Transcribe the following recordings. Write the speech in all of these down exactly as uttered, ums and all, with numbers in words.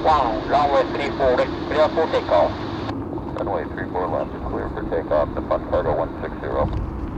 one, runway three four, clear for takeoff. Runway three four left is clear for takeoff, departure cargo one six zero.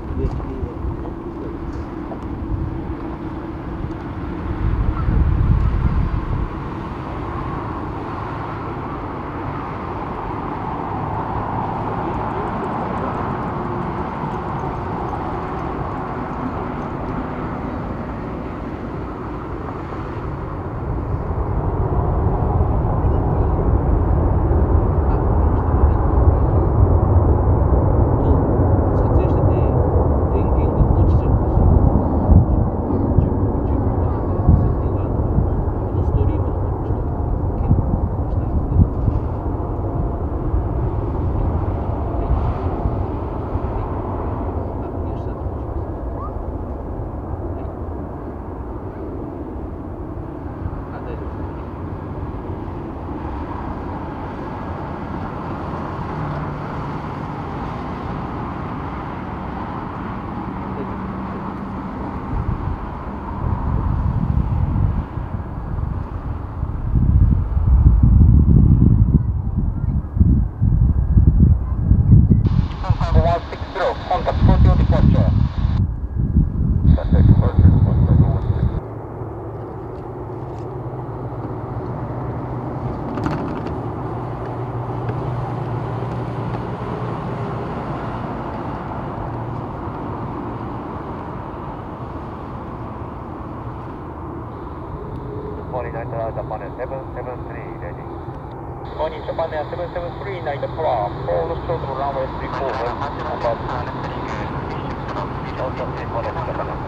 Japan Air seven seven three ready. Morning, Japan Air seven seven three, night power, full throttle runway three four, about Also, three four left, Japan Air.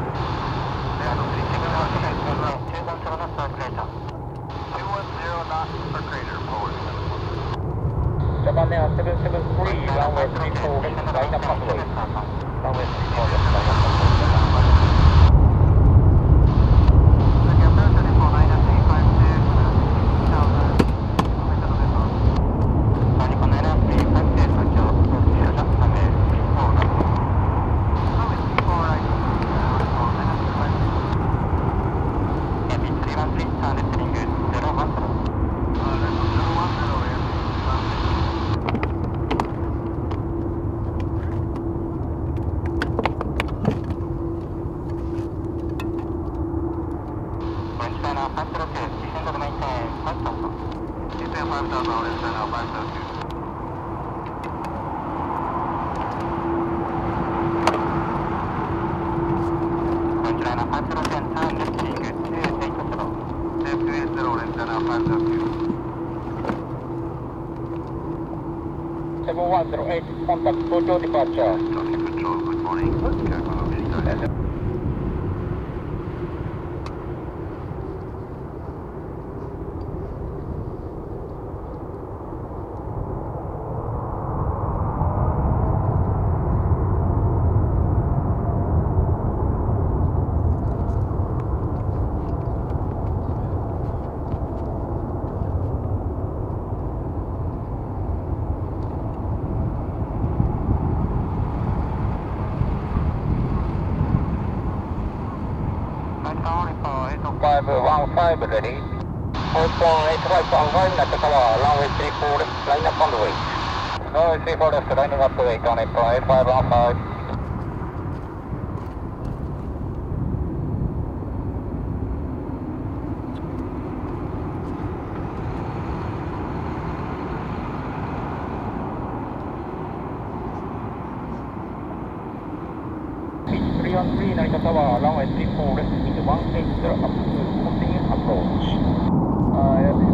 two one zero knots for crater forward. Japan Air seven seven three, runway three four, line up pathway. Runway three four left, line up pathway. seven one zero eight, contact Tokyo departure. Tokyo Control, good morning. five one five ready. Hong eight five one five, at the tower, runway three four, line up on the way. Runway three four left, lining up to eight on April eight five one five. three one three, Narita Tower, runway three four, wind one eight zero, up to continue approach. Uh,